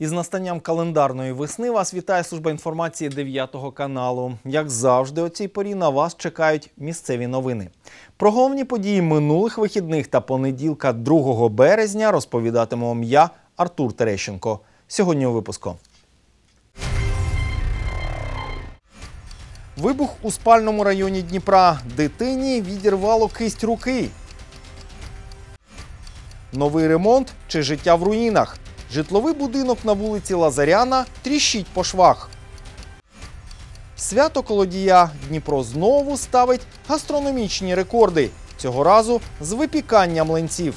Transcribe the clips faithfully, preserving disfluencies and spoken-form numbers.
Із настанням календарної весни вас вітає служба інформації дев'ятого каналу. Як завжди, о цій порі на вас чекають місцеві новини. Про головні події минулих вихідних та понеділка другого березня розповідатиму вам я, Артур Терещенко. Сьогодні у випуску. Вибух у спальному районі Дніпра. Дитині відірвало кисть руки. Новий ремонт чи життя в руїнах? Житловий будинок на вулиці Лазаряна тріщить по швах. Свято Колодія. Дніпро знову ставить гастрономічні рекорди. Цього разу з випікання млинців.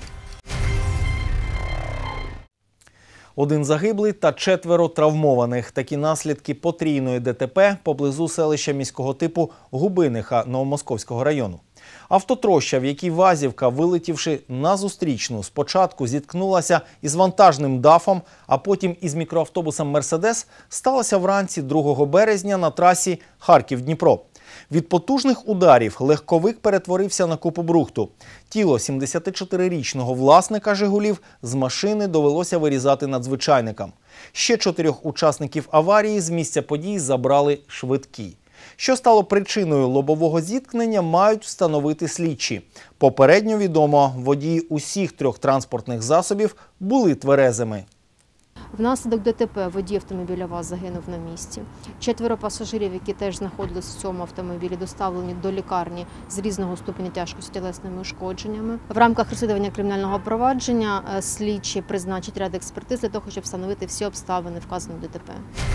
Один загиблий та четверо травмованих. Такі наслідки потрійної ДТП поблизу селища міського типу Губиниха Новомосковського району. Автотроща, в якій вазівка, вилетівши на зустрічну, спочатку зіткнулася із вантажним дафом, а потім із мікроавтобусом «Мерседес», сталася вранці другого березня на трасі Харків-Дніпро. Від потужних ударів легковик перетворився на купу брухту. Тіло сімдесятичотирирічного власника «Жигулів» з машини довелося вирізати надзвичайникам. Ще чотирьох учасників аварії з місця подій забрали швидкі. Що стало причиною лобового зіткнення, мають встановити слідчі. Попередньо відомо, водії усіх трьох транспортних засобів були тверезими. Внаслідок ДТП водій автомобіля ВАЗ загинув на місці. Четверо пасажирів, які теж знаходилися в цьому автомобілі, доставлені до лікарні з різного ступеня тяжкості тілесними ушкодженнями. В рамках розслідування кримінального провадження слідчі призначать ряд експертиз для того, щоб встановити всі обставини вказаного ДТП.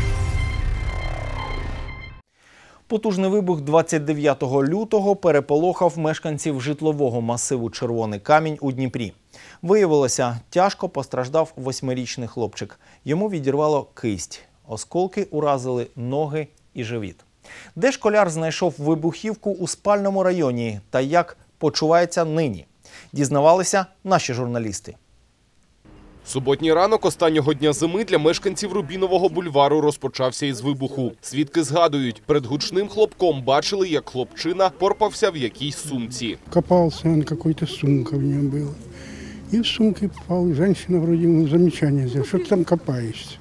Потужний вибух двадцять дев'ятого лютого переполохав мешканців житлового масиву «Червоний камінь» у Дніпрі. Виявилося, тяжко постраждав восьмирічний хлопчик. Йому відірвало кисть. Осколки уразили ноги і живіт. Де школяр знайшов вибухівку у спальному районі та як почувається нині? Дізнавалися наші журналісти. Суботній ранок останнього дня зими для мешканців Рубінового бульвару розпочався із вибуху. Свідки згадують, перед гучним хлопком бачили, як хлопчина порпався в якійсь сумці. Копався, он какой-то сумка в нього була. І в сумки попав, жінка вроде ему замечание сделала, що ти там копаєшся.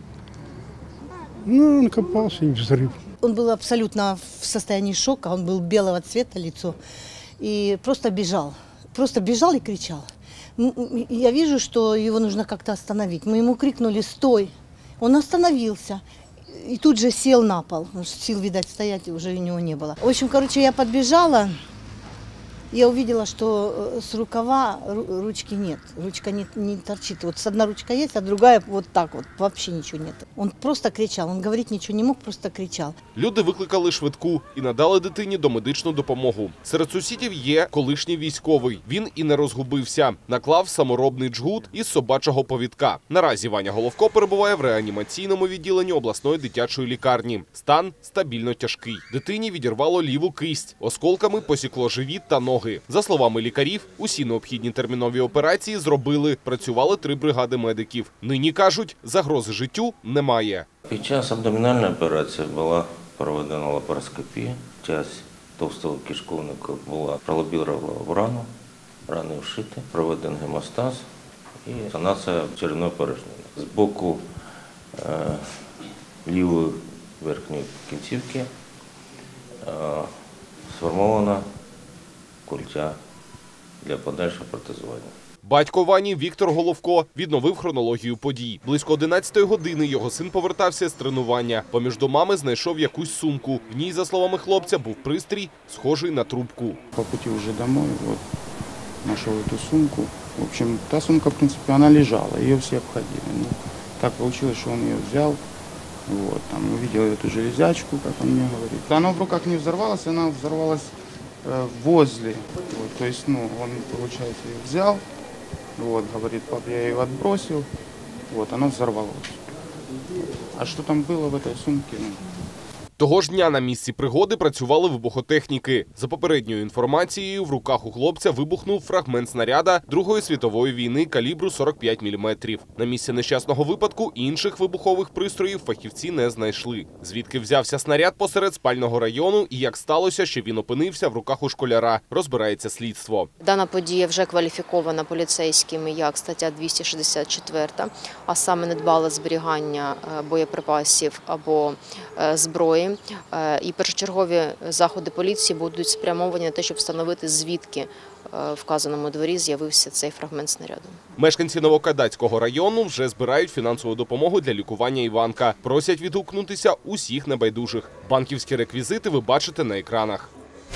Ну, он копався і взрыв. Он был абсолютно в состоянии шока, он был белого цвета лицо и просто бежал, просто бежал и кричал. Я вижу, что его нужно как-то остановить. Мы ему крикнули «Стой!». Он остановился и тут же сел на пол. Сил, видать, стоять уже у него не было. В общем, короче, я подбежала. Я увидела, что с рукава ручки нет, ручка не, не торчит. Вот с одна ручка есть, а другая вот так вот, вообще ничего нет. Он просто кричал, он говорить ничего не мог, просто кричал. Люди викликали швидку і надали дитині домедичну допомогу. Серед сусідів є колишній військовий. Він і не розгубився. Наклав саморобний джгут із собачого повідка. Наразі Ваня Головко перебуває в реанімаційному відділенні обласної дитячої лікарні. Стан стабільно тяжкий. Дитині відірвало ліву кисть. Осколками посікло живіт та ноги. За словами лікарів, усі необхідні термінові операції зробили. Працювали три бригади медиків. Нині, кажуть, загрози життю немає. Під час абдомінальної операції була проведена лапароскопія. Часть товстого кишковника була пролобірована в рану, рани вшиті, проведений гемостаз і санація черевної порожнини. З боку е, лівої верхньої кінцівки е, сформована культя для подальшого протезування. Батько Вані Віктор Головко відновив хронологію подій. Близько одинадцятої години його син повертався з тренування. Поміж домами знайшов якусь сумку. В ній, за словами хлопця, був пристрій, схожий на трубку. По пути вже домой, вот, знайшов цю сумку. В общем, та сумка, в принципі, вона лежала, її всі обходили. Ну, так вийшло, що він її взяв. Вот, там, увидел эту железячку, как он мне говорит. Она в руках не взорвалась, она взорвалась э, возле. Вот, то есть, ну, он, получается, ее взял, вот, говорит, пап, я ее отбросил, вот, она взорвалась. А что там было в этой сумке, ну, Того ж дня на місці пригоди працювали вибухотехніки. За попередньою інформацією, в руках у хлопця вибухнув фрагмент снаряда Другої світової війни калібру сорок п'ять міліметрів. На місці нещасного випадку інших вибухових пристроїв фахівці не знайшли. Звідки взявся снаряд посеред спального району і як сталося, що він опинився в руках у школяра, розбирається слідство. Дана подія вже кваліфікована поліцейськими як стаття двісті шістдесят чотири, а саме недбале зберігання боєприпасів або зброї. І першочергові заходи поліції будуть спрямовані на те, щоб встановити, звідки в вказаному дворі з'явився цей фрагмент снаряду. Мешканці Новокайдацького району вже збирають фінансову допомогу для лікування Іванка. Просять відгукнутися усіх небайдужих. Банківські реквізити ви бачите на екранах.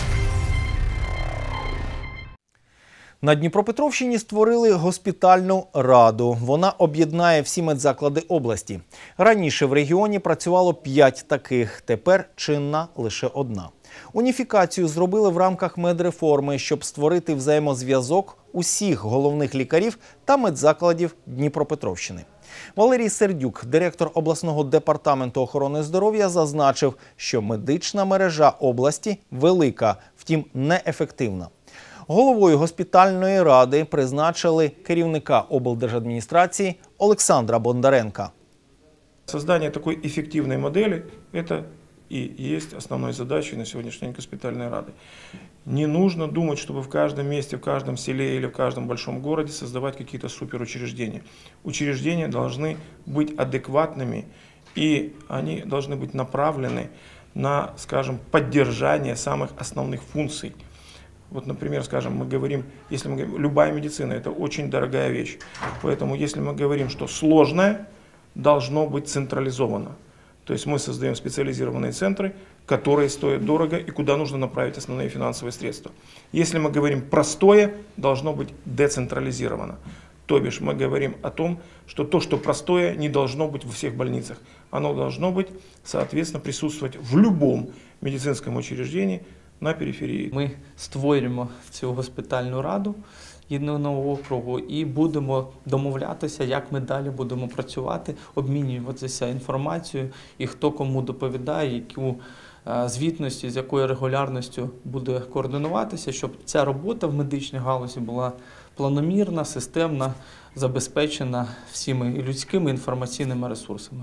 На Дніпропетровщині створили госпітальну раду. Вона об'єднає всі медзаклади області. Раніше в регіоні працювало п'ять таких, тепер чинна лише одна. Уніфікацію зробили в рамках медреформи, щоб створити взаємозв'язок усіх головних лікарів та медзакладів Дніпропетровщини. Валерій Сердюк, директор обласного департаменту охорони здоров'я, зазначив, що медична мережа області велика, втім неефективна. Головою госпітальної ради призначили керівника облдержадміністрації Олександра Бондаренка. Создание такой эффективной модели – это и есть основной задачей на сегодняшний день госпитальной рады. Не нужно думать, чтобы в каждом месте, в каждом селе или в каждом большом городе создавать какие-то суперучреждения. Учреждения должны быть адекватными, и они должны быть направлены на, скажем, поддержание самых основных функций. Вот, например, скажем, мы говорим, если мы говорим, любая медицина – это очень дорогая вещь. Поэтому, если мы говорим, что сложное, должно быть централизовано. То есть мы создаем специализированные центры, которые стоят дорого и куда нужно направить основные финансовые средства. Если мы говорим простое, должно быть децентрализировано. То бишь мы говорим о том, что то, что простое, не должно быть во всех больницах. Оно должно быть, соответственно, присутствовать в любом медицинском учреждении на периферії. Ми створюємо цю госпітальну раду єдиного округу і будемо домовлятися, як ми далі будемо працювати, обмінюватися інформацією і хто кому доповідає, яку звітності, з якою регулярністю буде координуватися, щоб ця робота в медичній галузі була планомірна, системна, забезпечена всіми і людськими інформаційними ресурсами.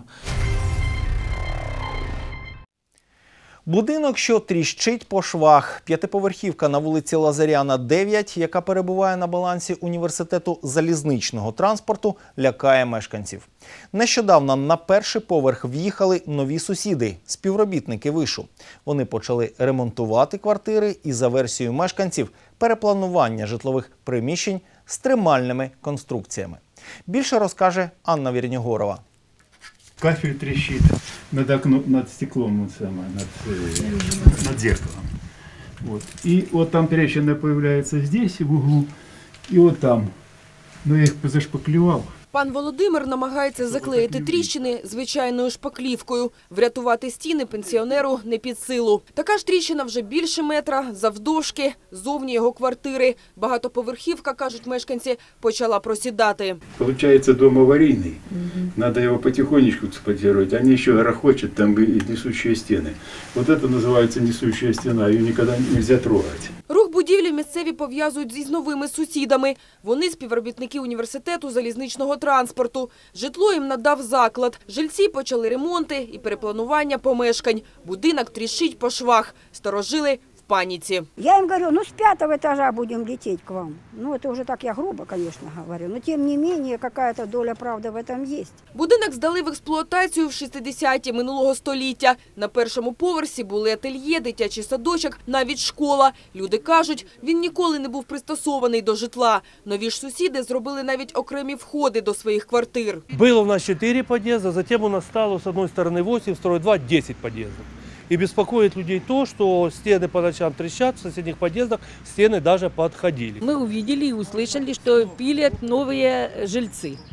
Будинок, що тріщить по швах. П'ятиповерхівка на вулиці Лазаряна, дев'ять, яка перебуває на балансі університету залізничного транспорту, лякає мешканців. Нещодавно на перший поверх в'їхали нові сусіди – співробітники вишу. Вони почали ремонтувати квартири і, за версією мешканців, перепланування житлових приміщень з тримальними конструкціями. Більше розкаже Анна Вірнігорова. Кафель трещит над, окном, над стеклом, вот самое, над, над зеркалом. Вот. И вот там трещина появляется здесь, в углу, и вот там. Но я их зашпаклевал. Пан Володимир намагається заклеїти тріщини звичайною шпаклівкою. Врятувати стіни пенсіонеру не під силу. Така ж тріщина вже більше метра, завдовжки, зовні його квартири. Багатоповерхівка, кажуть мешканці, почала просідати. Получается, дом аварийный. Угу. Надо его потихонечку эксплуатировать. Они еще грохочут, там и несущие стены. Вот это называется несущая стена, ее никогда нельзя трогать. Рух будівлі місцеві пов'язують із новими сусідами. Вони співробітники університету залізничного транспорту. Житло їм надав заклад. Жильці почали ремонти і перепланування помешкань. Будинок тріщить по швах. Старожили в паніці. Я їм говорю, ну з п'ятого етажа будемо летіти к вам. Ну це вже так я грубо, звісно, говорю. Но тим не менше, якась доля правди в цьому є. Будинок здали в експлуатацію в шістдесяті минулого століття. На першому поверсі були ательє, дитячий садочок, навіть школа. Люди кажуть, він ніколи не був пристосований до житла. Нові ж сусіди зробили навіть окремі входи до своїх квартир. Було у нас чотири під'їзди, затем у нас стало з однієї сторони вісім, з іншої два – десять під'їздів. И беспокоит людей то, что стены по ночам трещат, в соседних подъездах стены даже подходили. Мы увидели и услышали, что пилят новые жильцы.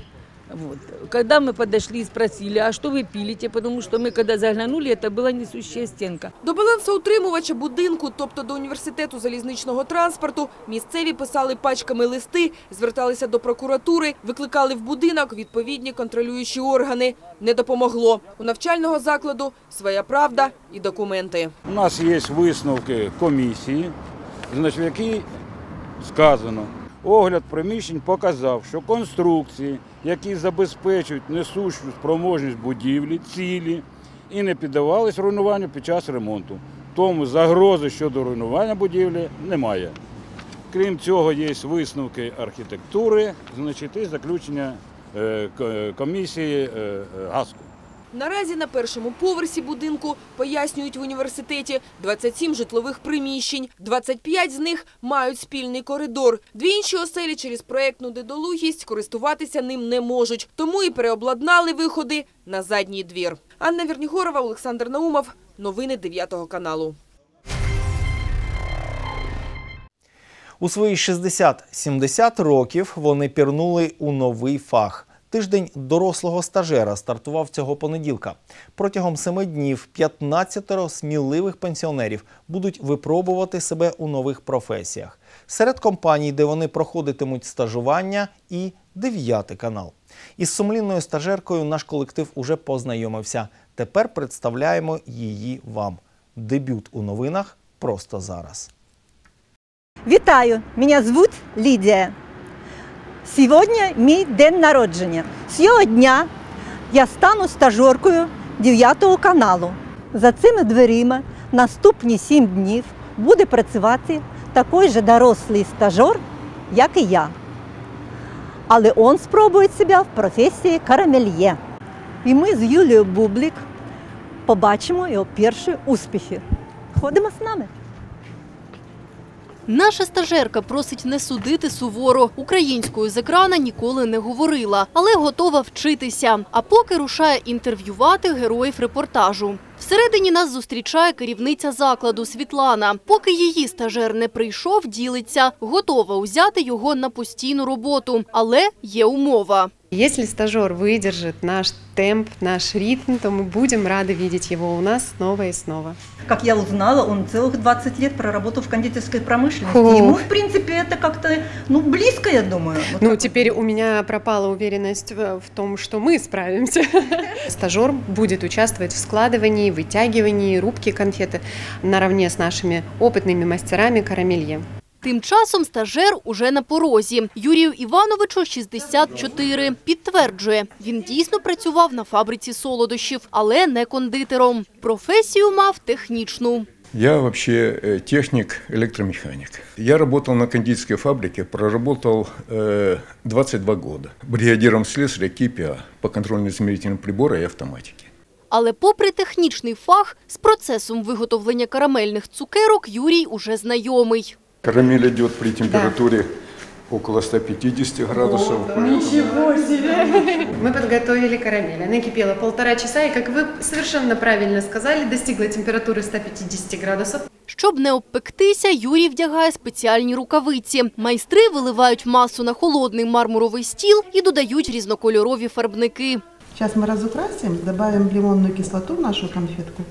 Вот. Когда мы подошли и спросили, а что вы пилите, потому что мы когда заглянули, это была несущая стенка. До балансоутримувача будинку, тобто до університету залізничного транспорту, місцеві писали пачками листи, зверталися до прокуратури, викликали в будинок відповідні контролюючі органи. Не допомогло. У навчального закладу своя правда і документи. У нас є висновки комісії, значить, в якій сказано, огляд приміщень показав, що конструкції, які забезпечують несущу спроможність будівлі, цілі і не піддавались руйнуванню під час ремонту. Тому загрози щодо руйнування будівлі немає. Крім цього, є висновки архітектури, значить, і заключення комісії ГАСКу. Наразі на першому поверсі будинку, пояснюють в університеті, двадцять сім житлових приміщень. двадцять п'ять з них мають спільний коридор. Дві інші оселі через проєктну недолугість користуватися ним не можуть. Тому і переобладнали виходи на задній двір. Анна Вернігорова, Олександр Наумов. Новини дев'ятого каналу. У свої шістдесят-сімдесят років вони пірнули у новий фах. Тиждень дорослого стажера стартував цього понеділка. Протягом семи днів п'ятнадцятеро сміливих пенсіонерів будуть випробувати себе у нових професіях. Серед компаній, де вони проходитимуть стажування, і дев'ятий канал. Із сумлінною стажеркою наш колектив уже познайомився. Тепер представляємо її вам. Дебют у новинах просто зараз. Вітаю! Мене звуть Лідія. Сьогодні мій день народження. З цього дня я стану стажеркою дев'ятого каналу. За цими дверима наступні сім днів буде працювати такий же дорослий стажер, як і я. Але він спробує себе в професії карамельє. І ми з Юлією Бублик побачимо його перші успіхи. Ходимо з нами. Наша стажерка просить не судити суворо. Українською з екрана ніколи не говорила, але готова вчитися. А поки рушає інтерв'ювати героїв репортажу. Всередині нас зустрічає керівниця закладу Світлана. Поки її стажер не прийшов, ділиться. Готова узяти його на постійну роботу. Але є умова. Если стажер выдержит наш темп, наш ритм, то мы будем рады видеть его у нас снова и снова. Как я узнала, он целых двадцать лет проработал в кондитерской промышленности. Фу. Ему, в принципе, это как-то, ну, близко, я думаю. Вот ну, как... теперь у меня пропала уверенность в, в том, что мы справимся. Стажер будет участвовать в складывании, вытягивании, рубке конфеты наравне с нашими опытными мастерами карамелье. Тим часом стажер уже на порозі. Юрію Івановичу шістдесят чотири. Підтверджує, він дійсно працював на фабриці солодощів, але не кондитером. Професію мав технічну. Я вообще техник-электромеханик. Я работал на кондитерской фабрике, проработал э, двадцать два года. Бригадиром слесаря КИПИА по контрольно-измерительным приборам и автоматике. Але попри технічний фах, з процесом виготовлення карамельних цукерок Юрій уже знайомий. Карамель идет при температуре да. около ста пятидесяти градусов. О, ничего себе! Мы подготовили карамель. Она кипела полтора часа, и, как вы совершенно правильно сказали, достигла температуры ста пятидесяти градусов. Щоб не обпектися, Юрій вдягає спеціальні рукавиці. Майстри виливають масу на холодний мармуровий стіл і додають різнокольорові фарбники. Сейчас мы разукрасим, добавим лимонную кислоту в нашу конфетку.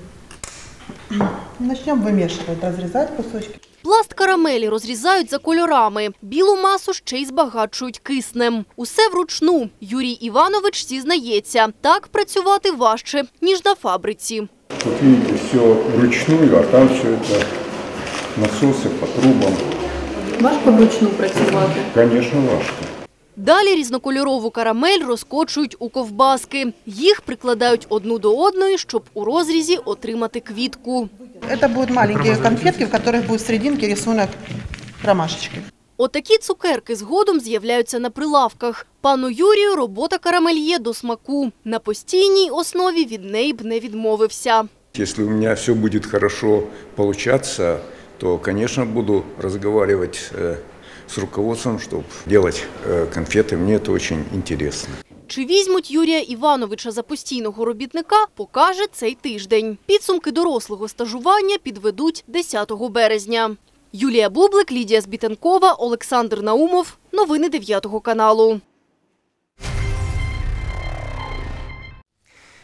Начнем вымешивать, разрезать кусочки. Пласт карамелі розрізають за кольорами. Білу масу ще й збагачують киснем. Усе вручну. Юрій Іванович зізнається, так працювати важче, ніж на фабриці. Тут, видите, все вручную, а там все это насосы по трубам. Важко вручну працювати? Конечно, важко. Далі різнокольорову карамель розкочують у ковбаски. Їх прикладають одну до одної, щоб у розрізі отримати квітку. Это будут маленькие конфетки, в которых будет в серединке рисунок ромашечки. Отакі цукерки згодом з'являються на прилавках. Пану Юрію робота карамельє до смаку. На постійній основі від неї б не відмовився. Если у меня все будет хорошо получаться, то, конечно, буду разговаривать с руководством, чтобы делать конфеты. Мне это очень интересно. Чи візьмуть Юрія Івановича за постійного робітника, покаже цей тиждень. Підсумки дорослого стажування підведуть десятого березня. Юлія Бублик, Лідія Збітенкова, Олександр Наумов. Новини дев'ятого каналу.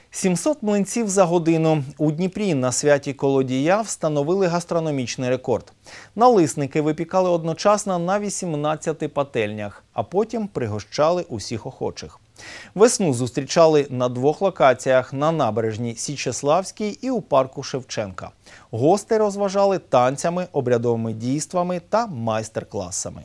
сімсот млинців за годину. У Дніпрі на святі Колодія встановили гастрономічний рекорд. Налисники випікали одночасно на вісімнадцяти пательнях, а потім пригощали усіх охочих. Весну зустрічали на двох локаціях – на набережній Січеславській і у парку Шевченка. Гостей розважали танцями, обрядовими дійствами та майстер-класами.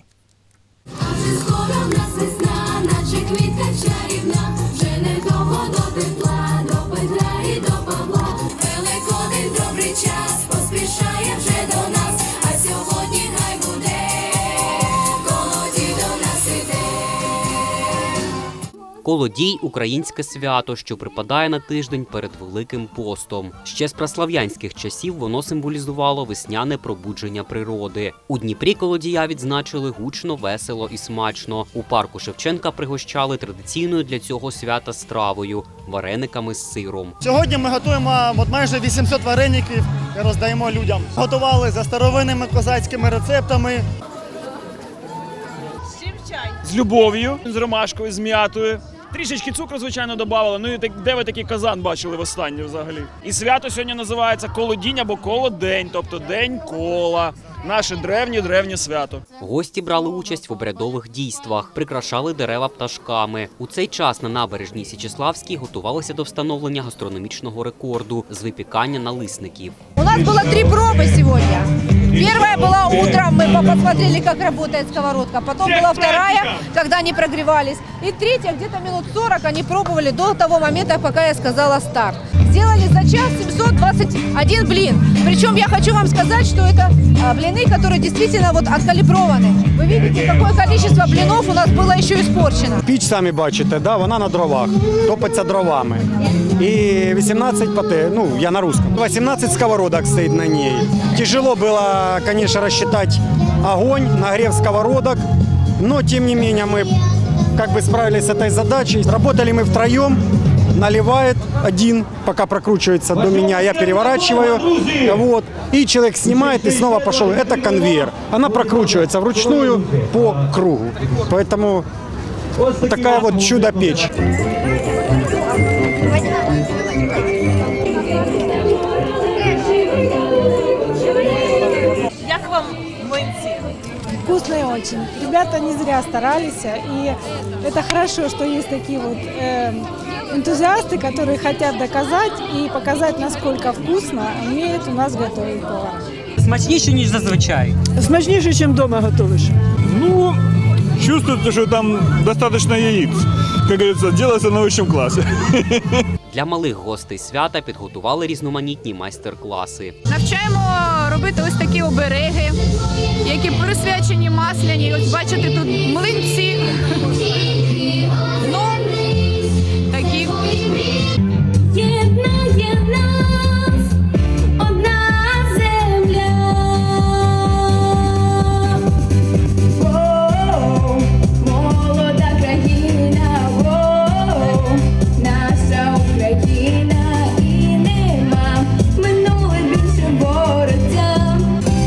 Колодій – українське свято, що припадає на тиждень перед Великим постом. Ще з праслав'янських часів воно символізувало весняне пробудження природи. У Дніпрі Колодія відзначили гучно, весело і смачно. У парку Шевченка пригощали традиційною для цього свята стравою – варениками з сиром. Сьогодні ми готуємо от майже вісімсот вареників і роздаємо людям. Готували за старовинними козацькими рецептами. З любов'ю, з ромашкою, з м'ятою. Трішечки цукру, звичайно, додавали. Ну і так, де ви такий казан бачили востаннє взагалі? І свято сьогодні називається Колодінь або Колодень, тобто День кола. Наше древнє-древнє свято. Гості брали участь в обрядових дійствах, прикрашали дерева пташками. У цей час на набережній Січеславській готувалися до встановлення гастрономічного рекорду з випікання налисників. У нас было три пробы сегодня. Первая была утром, мы посмотрели, как работает сковородка. Потом была вторая, когда они прогревались. И третья, где-то минут сорок они пробовали до того момента, пока я сказала старт. Сделали за час семьсот двадцать один блин. Причем я хочу вам сказать, что это блины, которые действительно вот откалиброваны. Вы видите, какое количество блинов у нас было еще испорчено. Піч, самі бачите, да, вона на дровах, топиться дровами. І вісімнадцять пате, ну, я на русском. вісімнадцять сковородок стоит на ней. Тяжело было, конечно, рассчитать огонь, нагрев сковородок, но тем не менее мы как бы справились с этой задачей. Работали мы втроем, наливает один, пока прокручивается до меня, я переворачиваю, вот, и человек снимает и снова пошел. Это конвейер. Она прокручивается вручную по кругу. Поэтому такая вот чудо-печь. Як вам млинці? Вкусные очень. Ребята не зря старались, и это хорошо, что есть такие вот э, энтузиасты, которые хотят доказать и показать, насколько вкусно умеет у нас готовить повар. Смачніше, ніж зазвичай. Смачніше, ніж вдома готуєш. Ну, чувствуется, что там достаточно яиц. Как говорится, делается на высшем классе. Для малих гостей свята підготували різноманітні майстер-класи. Навчаємо робити ось такі обереги, які присвячені масляні. Ось бачите, тут млинці. Ну, такі. Єднає нас одна земля. Воу, молода країна, воу, наша Україна, і нема минуле більше бороться.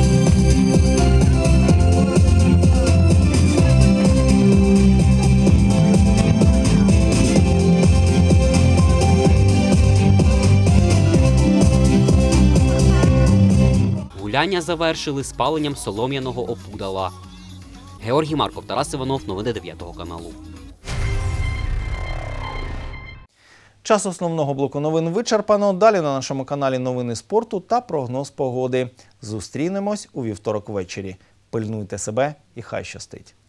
Гуляння завершили спаленням солом'яного опудала. Георгій Марков, Тарас Іванов, новини дев'ятого каналу. Час основного блоку новин вичерпано. Далі на нашому каналі новини спорту та прогноз погоди. Зустрінемось у вівторок ввечері. Пильнуйте себе і хай щастить.